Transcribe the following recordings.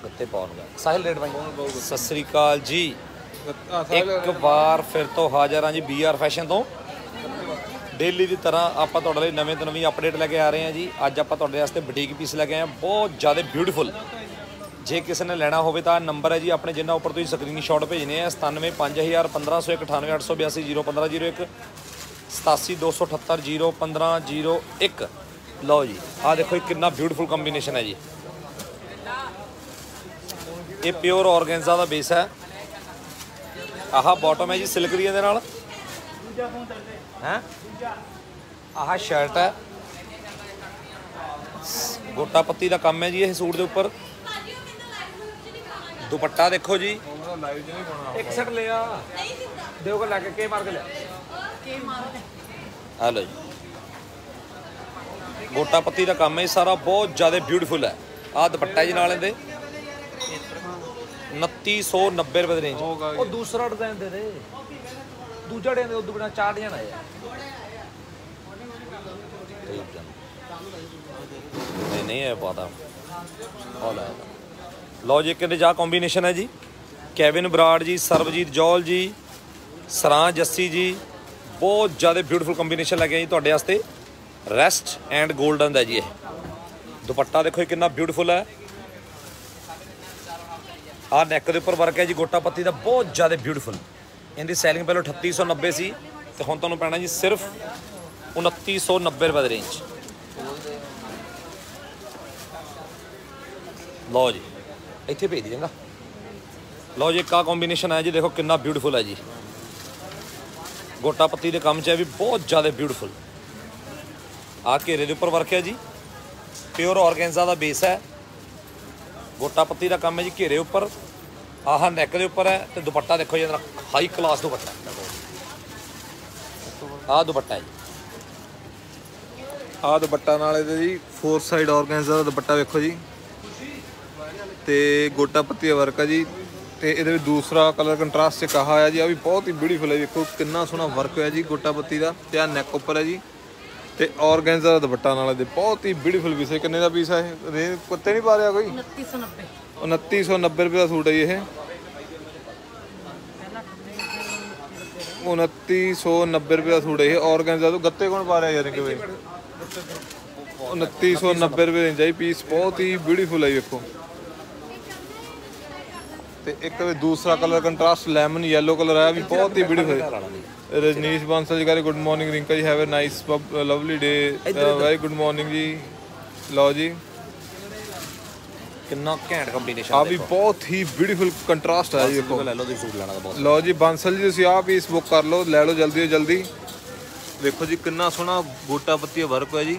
गत्ते पाउणगे साहिल रेट भाई सत श्री अकाल जी एक बार फिर तो हाज़र हाँ जी BR फैशन तो डेली की तरह आप नवे तो नवी अपडेट लैके आ रहे हैं जी। अज आप बुटीक पीस लैके आए हैं बहुत ज़्यादा ब्यूटीफुल। जे किसी ने लेना हो तो नंबर है जी अपने जिन्होंने उपर तुम स्क्रीन शॉट भेजने हैं 97 5000 1501 98 882 015 01 87 278 015 01। लो जी आ देखो कितना ब्यूटीफुल कॉम्बीनेशन है जी। ये प्योर ऑर्गेन्जा का बेस है। आह बॉटम है जी सिल्क दी है। आह शर्ट है गोटा पत्ती का काम है जी। ये सूट के उपर दुपट्टा देखो जी एक सेट लिया देखो लैके के मार के लिया। हेलो जी गोटा पत्ती का काम है सारा बहुत ज़्यादा ब्यूटीफुल है। आ दुपट्टा जी नाल 2990 रुपए रेंज। और दूसरा डिजाइन दे दे दूजा दे उदू बिना 4 डिजाइन आए नहीं है पता। लो जी कि जा कॉम्बीनेशन है जी। कैविन बराड़ जी सरबजीत जौल जी सरां जस्सी जी बहुत ज़्यादा ब्यूटीफुल कॉम्बीनेशन लगे जी तुहाडे वास्ते। रेस्ट एंड गोल्डन है जी। ये दुपट्टा देखो कितना ब्यूटीफुल है। आ नैक के उपर वर्क है जी गोटा पत्ती का बहुत ज़्यादा ब्यूटीफुल। इनकी सैलिंग पहले 3890 सी तो हुण तुहानूं पैना जी सिर्फ 2990 रुपए रेंज। लो जी इत्थे भेज देंगा। लो जी एक कॉम्बीनेशन है जी देखो कितना ब्यूटीफुल है जी। गोटा पत्ती के काम च भी बहुत ज़्यादा ब्यूटीफुल। आ घेरे के उपर वर्क है जी प्योर ऑर्गेन्जा का बेस है। गोटा पत्ती का काम है जी घेरे उपर। आह नैक के उपर है तो दुपट्टा देखो जी हाई क्लास दुपट्टा। आ दुपट्टा है जी आ दुपट्टा नाल जी 4 साइड ऑर्गेन्जा का दुपट्टा देखो जी ते गोटा पत्ती का वर्क है जी। तो ये दूसरा कलर कंट्रास्ट से कहा है जी। आ भी बहुत ही ब्यूटीफुल है। देखो कितना सोहना वर्क है जी गोटा पत्ती का। तो आ नैक उपर है जी तो ऑर्गेन्जा का दुपट्टा नाल बहुत ही ब्यूटीफुल पीस है। किन्ने का पीस है रेंज कुत्ते नहीं पा रहा कोई 2990 रुपये का सूट है ये 2990 रुपये का सूट है ये ऑर्गेन्जा। तो गत्ते कौन पा रहा है यार कि भाई 2990 रुपये रेंज है पीस बहुत ही ब्यूटीफुल है। देखो तो एक दूसरा colour contrast lemon yellow colour आया भी बहुत ही ब्यूटीफुल है। Rajneesh Bansal ji good morning Rinka ji have a nice lovely day very good morning जी। लो जी कितना घैंट कॉम्बीनेशन आ भी बहुत ही ब्यूटीफुल कंट्रास्ट है। देखो ले लो सूट लेना बहुत। लो जी बांसल जी तुसीं आ पीस बुक कर लो ले लो जल्दी जल्दी। देखो जी कितना सोहना गोटा पत्ती वर्क है जी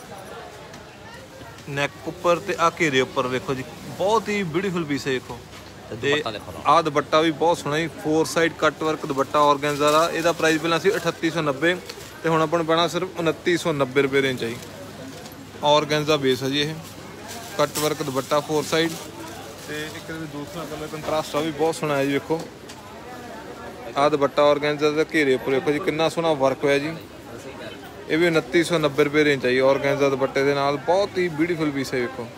नैक उपर ते आ घेरे उपर। देखो जी बहुत ही ब्यूटीफुल पीस है। देखो आ दुपट्टा भी बहुत सोहना जी 4 side cut work dupatta organza का। इसका प्राइस पहला सी 3890 तो हुण अपन पैना सिर्फ 2990 रुपये रेंज है। ऑर्गेन्जा बेस है जी ये कट वर्क दुपट्टा 4 साइड। तो एक दूसरा कलर कंट्रास्ट आ भी बहुत सोहना है जी। देखो आ दुपट्टा ऑर्गेन्जा का घेरे उपर देखो जी कितना सोहना वर्क होया जी। ये भी 2990 रुपये रेंज है। ऑर्गेन्जा दुपट्टे के नाल बहुत ही ब्यूटीफुल पीस है। देखो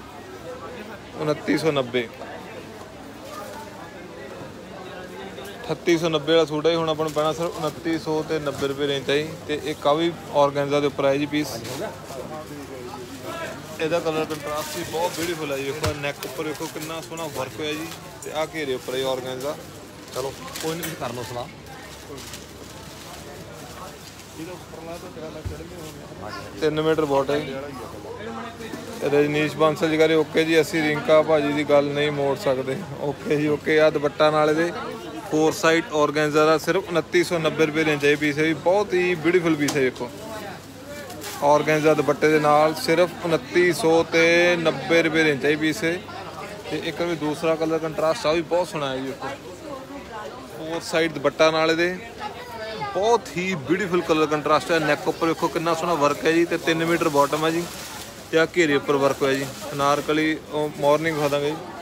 2990 3890 का सूट है हुण अपन पैना सिर्फ 2990 रुपये रेंज है। तो एक आ भी ऑर्गेन्जा के उपर है जी पीस। ਇਹਦਾ कलर कंट्रास्ट भी बहुत ब्यूटीफुल है जी। देखो नैक उपर देखो कितना सोहना वर्क होया जी। तो आ घेरे उपर है ऑर्गेन्जा। चलो कोई नहीं कर लो सलाह। 3 मीटर बॉट है। रजनीश बांसल जी कह ओके जी असी रिंका भाजी की गल नहीं मोड़ सकते। ओके जी ओके। आ दुपट्टा नाल दे 4 साइड ऑर्गेन्जा का सिर्फ 2990 रुपये रेंज है पीस है भी बहुत ही ब्यूटीफुल पीस है। देखो ऑर्गेन्जा दुपट्टे के नाल सिर्फ 2990 रुपये रेंज है पीस है। एक दूसरा कलर कंट्रास्ट आ भी बहुत सोहना है जी। देखो 4 साइड दुपट्टा नाल दे बहुत ही ब्यूटीफुल कलर कंट्रास्ट है। नैक उपर देखो कितना सोहना वर्क है जी। तो 3 मीटर बॉटम है जी। तो आ घेरे उपर वर्क होया जी। अनारकली मॉर्निंग खा देंगे जी।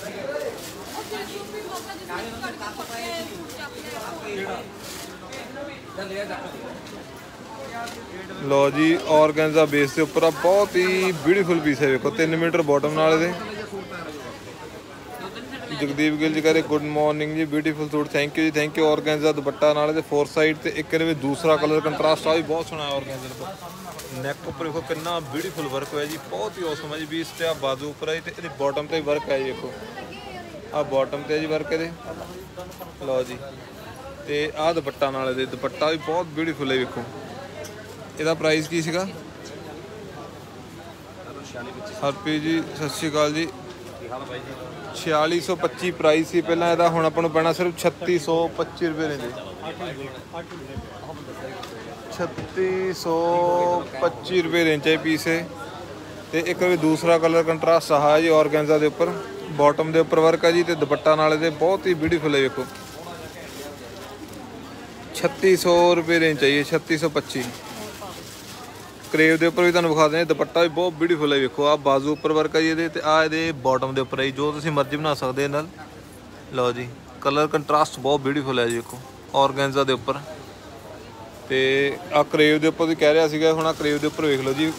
लो जी ऑर्गेन्जा बेस के उपर बहुत ही ब्यूटीफुल पीस है। देखो 3 मीटर बॉटम नाल दे जगदीप गिल जी कह रहे गुड मॉर्निंग जी, ब्यूटीफुल सूट, थैंक यू जी, थैंक यू। ऑर्गेन्जा दुपट्टा नाल दे 4 साइड ते एक ਇਹਦੇ ਵਿੱਚ दूसरा कलर कंट्रास्ट आ भी बहुत सोहना है। ऑर्गेन्जा ਦਾ नैक उपर देखो कितना ब्यूटीफुल वर्क होया जी, बहुत ही औसम है जी। बीस ते बाजू उपर है ते ਇਹਦੇ बॉटम ਤੇ वर्क है जी, देखो आ बॉटम ਤੇ जी वर्क ਇਹਦੇ, लो जी। ਤੇ ਆ ਦੁਪੱਟਾ ਨਾਲ ਇਹਦੇ, ਦੁਪੱਟਾ ਵੀ ਬਹੁਤ ਬਿਊਟੀਫੁਲ ਹੈ, ਵੇਖੋ ਇਹਦਾ ਪ੍ਰਾਈਸ ਕੀ ਸੀਗਾ? ਹਰਪ੍ਰੀਤ ਜੀ ਸਤਿ ਸ਼੍ਰੀ ਅਕਾਲ ਜੀ। 4625 ਪ੍ਰਾਈਸ ਸੀ ਪਹਿਲਾਂ ਇਹਦਾ, ਹੁਣ ਆਪਾਂ ਨੂੰ ਪੈਣਾ ਸਿਰਫ 3625 ਰੁਪਏ ਰਹਿੰਦੇ। 3625 ਰੁਪਏ ਰੇਂਜ ਹੈ ਪੀਸ ਹੈ। ਤੇ ਇੱਕ ਵੀ ਦੂਸਰਾ ਕਲਰ ਕੰਟਰਾਸਟ ਆ ਹੈ ਜੀ ਔਰਗੈਂਜ਼ਾ ਦੇ ਉੱਪਰ, ਬਾਟਮ ਦੇ ਉੱਪਰ ਵਰਕ ਹੈ ਜੀ, ਤੇ ਦੁਪੱਟਾ ਨਾਲ ਇਹਦੇ ਬਹੁਤ ਹੀ ਬਿਊਟੀਫੁਲ ਹੈ, ਵੇਖੋ 3600 ਰੁਪਏ ਰੇਂਜ चाहिए, 3625। ਕਰੇਵ ਦੇ ਉੱਪਰ ਵੀ ਤੁਹਾਨੂੰ ਵਿਖਾ ਦਿੰਦੇ, ਦੁਪੱਟਾ ਵੀ ਬਹੁਤ ਬਿਊਟੀਫੁਲ ਹੈ, ਵੇਖੋ ਆ ਬਾਜ਼ੂ ਉੱਪਰ ਵਰਕ ਹੈ ਜੀ ਇਹਦੇ, ਤੇ ਆ ਇਹਦੇ ਬਾਟਮ ਦੇ ਉੱਪਰ ਹੈ, ਜੋ ਤੁਸੀਂ ਮਰਜ਼ੀ ਬਣਾ ਸਕਦੇ ਨਾਲ। ਲਓ ਜੀ, ਕਲਰ ਕੰਟਰਾਸਟ ਬਹੁਤ ਬਿਊਟੀਫੁਲ ਹੈ ਜੀ, ਵੇਖੋ ਔਰਗੈਂਜ਼ਾ ਦੇ ਉੱਪਰ। ਤੇ ਆ ਕਰੇਵ ਦੇ ਉੱਪਰ ਵੀ ਕਹਿ ਰਿਹਾ ਸੀਗਾ, ਹੁਣ ਆ ਕਰੇਵ ਦੇ ਉੱਪਰ ਵੇਖ ਲਓ ਜੀ,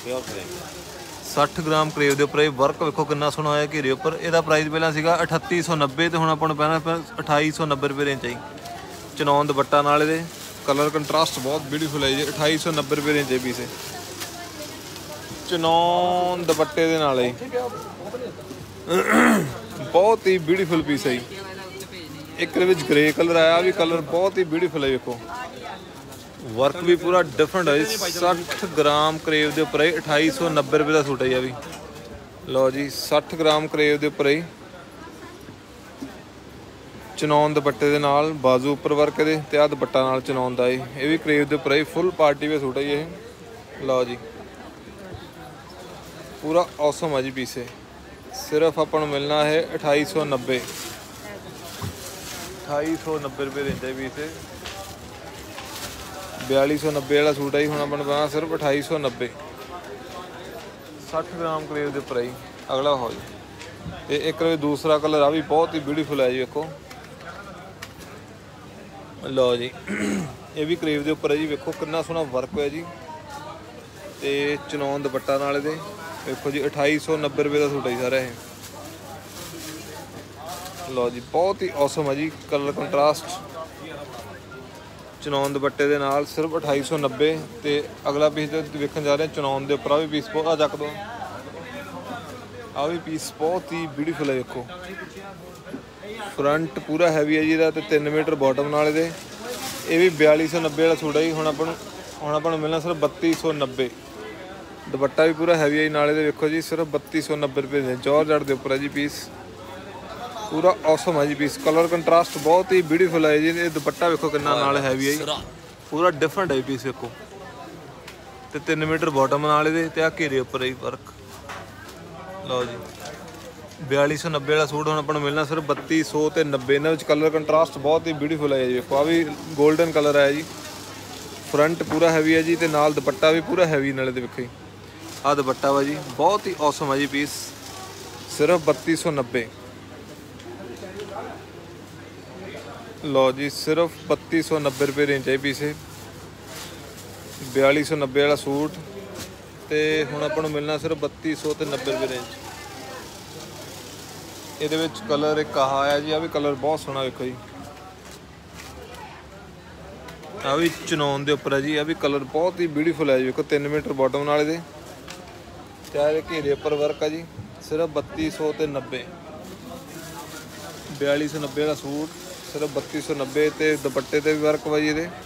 60 ਗ੍ਰਾਮ ਕਰੇਵ ਦੇ ਉੱਪਰ ਇਹ ਵਰਕ ਵੇਖੋ ਕਿੰਨਾ ਸੋਹਣਾ ਹੋਇਆ ਘੇਰੇ ਉੱਪਰ। ਇਹਦਾ ਪ੍ਰਾਈਸ ਪਹਿਲਾਂ ਸੀਗਾ 3890 ਤੇ ਹੁਣ ਆਪਾਂ ਨੂੰ ਪੈਣਾ 2890 ਰੁਪਏ ਰੇਂਜ ਆਈ। ਚਨੌਨ ਦੁਪੱਟਾ ਨਾਲ ਇਹਦੇ, ਕਲਰ ਕੰਟਰਾਸਟ ਬਹੁਤ ਬਿਊਟੀਫੁਲ ਹੈ ਜੀ, 2890 ਰੁਪਏ ਰੇਂਜ ਹੈ ਪੀਸ। ਚਨੌਨ ਦੁਪੱਟੇ ਦੇ ਨਾਲ ਹੈ, ਬਹੁਤ ਹੀ ਬਿਊਟੀਫੁਲ ਪੀਸ ਹੈ ਜੀ। ਇੱਕ ਦੇ ਵਿੱਚ ਗ੍ਰੇ ਕਲਰ ਆਇਆ, ਵੀ ਕਲਰ ਬਹੁਤ ਹੀ ਬਿਊਟੀਫੁਲ ਹੈ, ਵੇਖੋ वर्क भी पूरा डिफरेंट है। 60 ग्राम करेव के उपर है, 2890 रुपये का सूट है भी। लो जी, 60 ग्राम करेव के उपर है, चनौन दुपट्टे के नाल, बाजू उपर वर्क दे ते आ दुपट्टा नाल चनौन दा है, ये भी करेव के उपर है, फुल पार्टी वे सूट है ये। लो जी, पूरा औसम है जी पीस है। सिर्फ अपन मिलना है 2890 रुपये रेंज है पीस है। 4290 वाला सूट है जी, हम अपन पाना सिर्फ 2890। 60 ग्राम करेव के उपर है। अगला हो जी, तो एक दूसरा कलर आ भी बहुत ही ब्यूटीफुल है जी, देखो लो जी, ये भी करेव के उपर है जी, देखो कितना सोहना वर्क है जी। तो चनौन दुपट्टा नाल दे देखो जी, 2890 रुपये का सूट है सारा ये। लो जी, बहुत ही औसम है जी, कलर कंट्रास्ट चनौन दुपट्टे के नाल सिर्फ 2890। तो अगला पीस देखने जा रहे हैं चनौन के उपर, आ भी पीस बहुत चक दो, आ भी पीस बहुत ही ब्यूटीफुल है, देखो फ्रंट पूरा हैवी है जी, 3 मीटर बॉटम नाल दे। ये भी 4290 वाला सूट है जी, हम अपन मिलना सिर्फ 3290। दुपट्टा भी पूरा हैवी है नाले दे, देखो जी सिर्फ 3290 रुपये जॉर्जेट के उपर है जी पीस, पूरा औसम है जी पीस। कलर कंट्रास्ट बहुत ही ब्यूटीफुल है जी। ये दुपट्टा देखो कितना नाल हैवी है, पूरा डिफरेंट है पीस देखो। तो 3 मीटर बॉटम नाल दे, ते आ घेरे उपर है वर्क। लो जी, 4290 वाला सूट हम अपन मिलना सिर्फ 3200 ते 90। इन्होंने कलर कंट्रास्ट बहुत ही ब्यूटीफुल है जी, देखो आ भी गोल्डन कलर है जी। फ्रंट पूरा हैवी है जी, ते नाल दुपट्टा भी पूरा हैवी नाले दे, देखो आ दुपट्टा वा जी, बहुत ही औसम है जी पीस, सिर्फ 3290। लो जी, सिर्फ 3290 रुपये रेंज है पीस। 4290 वाला सूट, तो हुण आपां नूं मिलना सिर्फ 3200 ते 90 रुपये रेंज। ये कलर एक आह आया जी, आ भी कलर बहुत सोहना देखो जी, आ भी चनौन के उपर है जी, आ भी कलर बहुत ही ब्यूटीफुल है जी, देखो 3 मीटर बॉटम नाले दे, ते घेरे उपर वर्क है जी, सिर्फ 3200 ते 90। 4290 वाला सूट सिर्फ 3290। तो दुपट्टे ते भी वर्क वा जी ये।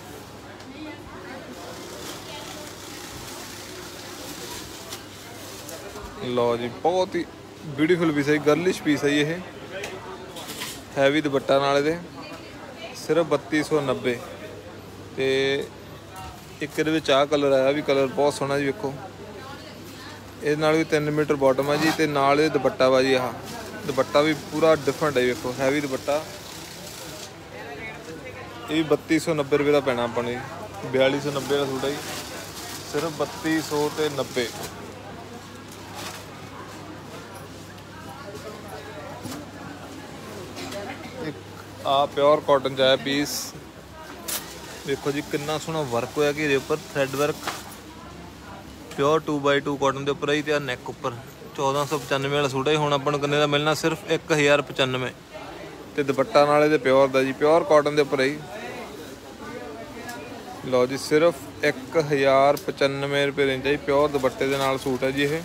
लो जी, बहुत ही ब्यूटीफुल पीस है, गर्लिश पीस है ये, हैवी दुपट्टा नाले दे, सिर्फ 3290। तो एक आ कलर आया भी, कलर बहुत सोहना जी, देखो ये भी 3 मीटर बॉटम है जी, तो नाल दुपट्टा वा जी, आह दुपट्टा भी पूरा डिफरेंट है, देखो हैवी दुपट्टा। ये 3290 रुपये का पैना अपन जी। 4290 का सूट है जी, सिर्फ 3200 ते 90। एक आ प्योर कॉटन च आया पीस, देखो जी कितना सोहना वर्क होया घेरे उपर, thread work, pure 2x2 cotton के उपर ही। तो नैक उपर 1495 ਵਾਲਾ ਸੂਟ ਹੈ ਹੁਣ ਆਪਾਂ ਨੂੰ ਕਿੰਨੇ ਦਾ ਮਿਲਣਾ ਸਿਰਫ 1095 ਤੇ ਦੁਪੱਟਾ ਨਾਲ ਇਹਦੇ ਪਿਓਰ ਦਾ ਜੀ ਪਿਓਰ ਕਾਟਨ ਦੇ ਉੱਪਰ ਹੈ ਜੀ। ਲਓ ਜੀ ਸਿਰਫ 1095 ਰੁਪਏ ਰੇਂਜ ਹੈ ਜੀ ਪਿਓਰ ਦੁਪੱਟੇ ਦੇ ਨਾਲ ਸੂਟ ਹੈ ਜੀ ਇਹ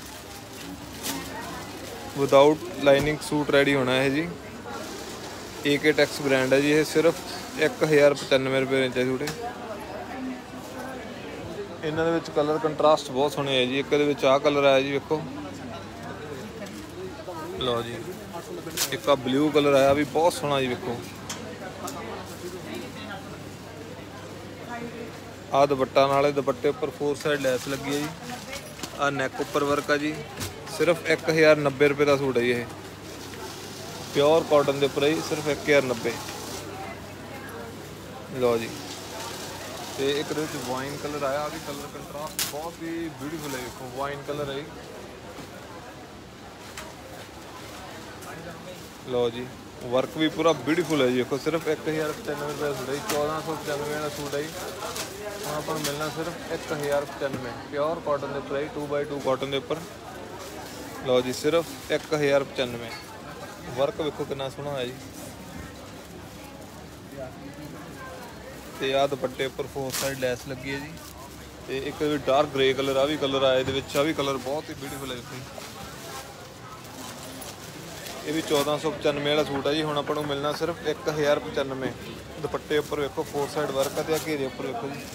ਵਿਦਆਊਟ ਲਾਈਨਿੰਗ ਸੂਟ ਰੈਡੀ ਹੋਣਾ ਹੈ ਜੀ AK ਟੈਕਸ ਬ੍ਰਾਂਡ ਹੈ ਜੀ ਇਹ ਸਿਰਫ 1095 ਰੁਪਏ ਰੇਂਜ ਹੈ ਸੂਟ ਇਹਨਾਂ ਦੇ ਵਿੱਚ ਕਲਰ ਕੰਟਰਾਸਟ ਬਹੁਤ ਸੋਹਣੇ ਹੈ ਜੀ ਇੱਕ ਦੇ ਵਿੱਚ ਆਹ ਕਲਰ ਆਇਆ ਜੀ ਵੇਖੋ ਲਓ ਜੀ ਇੱਕ ਆ ਬਲੂ ਕਲਰ ਆਇਆ ਵੀ ਬਹੁਤ ਸੋਹਣਾ ਜੀ ਵੇਖੋ ਆ ਦੁਪੱਟਾ ਨਾਲੇ ਦੁਪੱਟੇ ਉੱਪਰ 4 ਸਾਈਡ ਲੈਸ ਲੱਗੀ ਹੈ ਜੀ ਆ ਨੈਕ ਉੱਪਰ ਵਰਕ ਆ ਜੀ ਸਿਰਫ 1090 ਰੁਪਏ ਦਾ ਸੂਟ ਹੈ ਜੀ ਇਹ ਪਿਓਰ ਕਾਟਨ ਦੇ ਉੱਪਰ ਹੈ ਸਿਰਫ 1090 ਲਓ ਜੀ ਤੇ ਇੱਕ ਦੇ ਵਿੱਚ ਵਾਈਨ ਕਲਰ ਆਇਆ ਵੀ ਕਲਰ ਕੰਟਰਾਸਟ ਬਹੁਤ ਹੀ ਬਿਊਟੀਫੁਲ ਹੈ ਵੇਖੋ ਵਾਈਨ ਕਲਰ ਹੈ ਲਓ ਜੀ ਵਰਕ ਵੀ ਪੂਰਾ ਬਿਊਟੀਫੁਲ ਹੈ ਜੀ ਵੇਖੋ ਸਿਰਫ 1095 ਰੁਪਏ ਦਾ ਸੂਟ ਹੈ 1495 ਦਾ ਸੂਟ ਹੈ ਹੁਣ ਆਪਾਂ ਨੂੰ ਮਿਲਣਾ ਸਿਰਫ 1095 ਪਿਓਰ ਕਾਟਨ ਦੇ ਉੱਪਰ 2x2 ਕਾਟਨ ਦੇ ਉੱਪਰ ਲਓ ਜੀ ਸਿਰਫ 1095 ਵਰਕ ਵੇਖੋ ਕਿੰਨਾ ਸੋਹਣਾ ਹੋਇਆ ਜੀ ਤੇ ਆਹ ਦੁਪੱਟੇ ਉੱਪਰ 4 ਸਾਈਡ ਲੈਸ ਲੱਗੀ ਹੈ ਜੀ ਤੇ ਇੱਕ ਵੀ ਡਾਰਕ ਗ੍ਰੇ ਕਲਰ ਆ ਵੀ ਕਲਰ ਆਇਆ ਇਹਦੇ ਵਿੱਚ ਆ ਵੀ ਕਲਰ ਬਹੁਤ ਹੀ ਬਿਊਟੀਫੁਲ ਹੈ ਦੇਖੋ ਇਹ ਵੀ 1495 ਵਾਲਾ ਸੂਟ ਹੈ ਜੀ ਹੁਣ ਆਪਾਂ ਨੂੰ ਮਿਲਣਾ ਸਿਰਫ 1095 ਦੁਪੱਟੇ ਉੱਪਰ ਵੇਖੋ 4 ਸਾਈਡ ਵਰਕ ਤੇ ਆ ਘੇਰੇ ਉੱਪਰ ਵੇਖੋ ਜੀ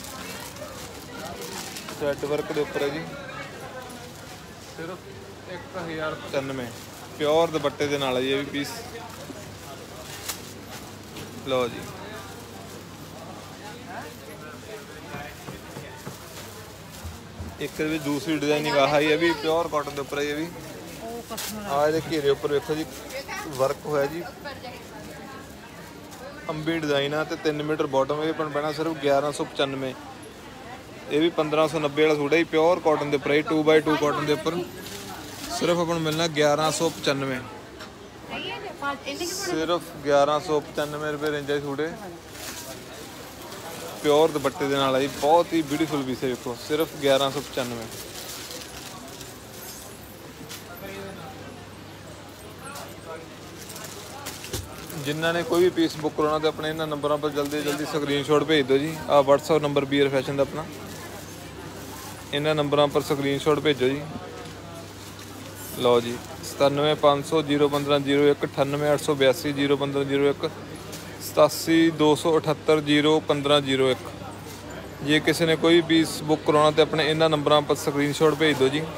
ਥ੍ਰੈਡ ਵਰਕ ਦੇ ਉੱਪਰ ਹੈ ਜੀ ਸਿਰਫ 1095 ਪਿਓਰ ਦੁਪੱਟੇ ਦੇ ਨਾਲ ਹੈ ਜੀ ਇਹ ਵੀ ਪੀਸ ਲਓ ਜੀ ਇੱਕ ਵੀ ਦੂਸਰੀ ਡਿਜ਼ਾਈਨਿੰਗ ਆਹ ਹੈ ਵੀ ਪਿਓਰ ਕਾਟਨ ਦੇ ਉੱਪਰ ਹੈ ਇਹ ਵੀ ਆ ਇਹਦੇ ਘੇਰੇ ਉੱਪਰ ਵੇਖੋ ਜੀ ਵਰਕ ਹੋਇਆ ਜੀ ਅੰਬੀ ਡਿਜ਼ਾਈਨ ਆ ਤੇ 3 ਮੀਟਰ ਬਾਟਮ ਇਹ ਪਣ ਪੈਣਾ ਸਿਰਫ 1195 ਇਹ ਵੀ 1590 ਵਾਲਾ ਸੂਟ ਹੈ ਪਿਓਰ ਕਾਟਨ ਦੇ ਉੱਪਰ 2x2 ਕਾਟਨ ਦੇ ਉੱਪਰ ਸਿਰਫ ਆਪਾਂ ਨੂੰ ਮਿਲਣਾ 1195 ਸਿਰਫ 1195 ਰੁਪਏ ਰੇਂਜ ਹੈ ਸੂਟ ਪਿਓਰ ਦੁਪੱਟੇ ਦੇ ਨਾਲ ਹੈ ਬਹੁਤ ਹੀ ਬਿਊਟੀਫੁਲ ਪੀਸ ਹੈ ਵੇਖੋ ਸਿਰਫ 1195 ਜਿਨ੍ਹਾਂ ਨੇ ਕੋਈ ਵੀ ਪੀਸ ਬੁੱਕ ਕਰਾਉਣਾ ਤੇ ਆਪਣੇ ਇਹਨਾਂ ਨੰਬਰਾਂ ਪਰ ਜਲਦੀ ਸਕਰੀਨਸ਼ਾਟ ਭੇਜ ਦਿਓ ਜੀ ਆ WhatsApp ਨੰਬਰ BR ਫੈਸ਼ਨ ਦਾ ਆਪਣਾ ਇਹਨਾਂ ਨੰਬਰਾਂ ਪਰ ਸਕਰੀਨਸ਼ਾਟ ਭੇਜੋ ਜੀ ਲਓ ਜੀ 97500 01501 98882 01501 8728 01501 ਜੇ ਕਿਸੇ ਨੇ ਕੋਈ ਪੀਸ ਬੁੱਕ ਕਰਾਉਣਾ ਤੇ ਆਪਣੇ ਇਹਨਾਂ ਨੰਬਰਾਂ ਪਰ ਸਕਰੀਨਸ਼ਾਟ ਭੇਜ ਦਿਓ ਜੀ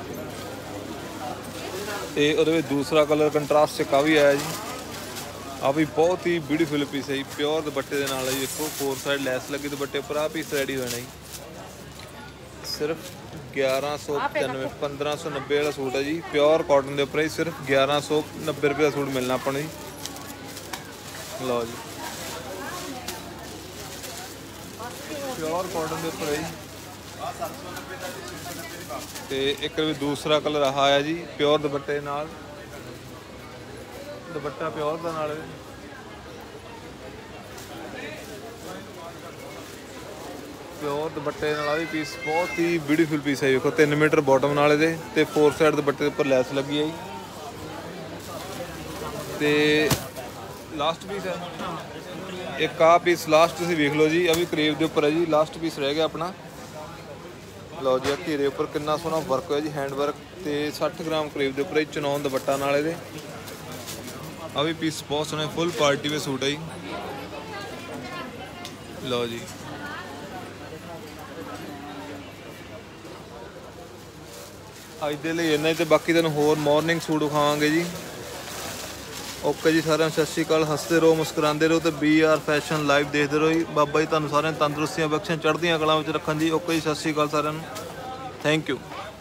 ਤੇ ਉਹਦੇ ਵਿੱਚ ਦੂਸਰਾ ਕਲਰ ਕੰਟਰਾਸਟ ਚ ਕਾਫੀ ਆਇਆ ਜੀ ਆ ਵੀ ਬਹੁਤ ਹੀ ਬਿਊਟੀਫੁਲ ਪੀਸ ਹੈ ਜੀ ਪਿਓਰ ਦੁਪੱਟੇ ਦੇ ਨਾਲ ਹੈ ਜੀ ਦੇਖੋ 4 ਸਾਈਡ ਲੈਸ ਲੱਗੀ ਦੁਪੱਟੇ ਉੱਪਰ ਆ ਪੀਸ ਰੈਡੀ ਹੋਣਾ ਜੀ ਸਿਰਫ 1195 1590 ਵਾਲਾ ਸੂਟ ਹੈ ਜੀ ਪਿਓਰ ਕਾਟਨ ਦੇ ਉੱਪਰ ਹੀ ਸਿਰਫ 1190 ਰੁਪਏ ਦਾ ਸੂਟ ਮਿਲਣਾ ਆਪਾਂ ਨੂੰ ਜੀ ਲਓ ਜੀ ਪਿਓਰ ਕਾਟਨ ਦੇ ਉੱਪਰ ਹੈ ਜੀ ਤੇ ਇੱਕ ਵੀ ਦੂਸਰਾ ਕਲਰ ਆਇਆ ਜੀ ਪਿਓਰ ਦੁਪੱਟੇ ਨਾਲ ਦੁਪੱਟਾ ਪਿਓਰ ਦਾ ਨਾਲ ਪਿਓਰ ਦੁਪੱਟੇ ਨਾਲ ਆ ਵੀ ਪੀਸ ਬਹੁਤ ਹੀ ਬਿਊਟੀਫੁਲ ਪੀਸ ਹੈ ਵੇਖੋ 3 ਮੀਟਰ ਬਾਟਮ ਨਾਲ ਇਹਦੇ ਤੇ 4 ਸਾਈਡ ਦੁਪੱਟੇ ਦੇ ਉੱਪਰ ਲੈਸ ਲੱਗੀ ਹੈ ਜੀ ਤੇ ਲਾਸਟ ਪੀਸ ਹੈ ਇੱਕ ਆ ਪੀਸ ਲਾਸਟ ਤੁਸੀਂ ਵੇਖ ਲਓ ਜੀ ਆ ਵੀ ਕਰੇਵ ਦੇ ਉੱਪਰ ਹੈ ਜੀ ਲਾਸਟ ਪੀਸ ਰਹਿ ਗਿਆ ਆਪਣਾ ਲਓ ਜੀ ਘੇਰੇ ਉੱਪਰ ਕਿੰਨਾ ਸੋਹਣਾ ਵਰਕ ਹੋਇਆ ਜੀ ਹੈਂਡ ਵਰਕ ਤੇ 60 ਗ੍ਰਾਮ ਕਰੇਵ ਦੇ ਉੱਪਰ ਚਨੌਨ ਦੁਪੱਟਾ ਨਾਲ ਇਹਦੇ ਆ ਵੀ ਪੀਸ ਬਹੁਤ ਸੋਹਣਾ ਫੁੱਲ ਪਾਰਟੀ ਵੇ ਸੂਟ ਹੈ ਜੀ ਲਓ ਜੀ ਅੱਜ ਦੇ ਲਈ ਇੰਨਾ ਹੀ ਤੇ ਬਾਕੀ ਤੁਹਾਨੂੰ ਹੋਰ ਮਾਰਨਿੰਗ ਸੂਟ ਵਿਖਾਵਾਂਗੇ ਜੀ ਓਕੇ ਜੀ ਸਾਰਿਆਂ ਨੂੰ ਸਤਿ ਸ਼੍ਰੀ ਅਕਾਲ ਹੱਸਦੇ ਰਹੋ ਮੁਸਕਰਾਉਂਦੇ ਰਹੋ ਤੇ BR ਫੈਸ਼ਨ ਲਾਈਵ ਦੇਖਦੇ ਰਹੋ ਜੀ ਬਾਬਾ ਜੀ ਤੁਹਾਨੂੰ ਸਾਰਿਆਂ ਨੂੰ ਤੰਦਰੁਸਤੀਆਂ ਬਖਸ਼ਣ ਚੜ੍ਹਦੀਆਂ ਕਲਾਂ ਵਿੱਚ ਰੱਖਣ ਜੀ ਓਕੇ ਜੀ ਸਤਿ ਸ਼੍ਰੀ ਅਕਾਲ ਸਾਰਿਆਂ ਨੂੰ ਥੈਂਕ ਯੂ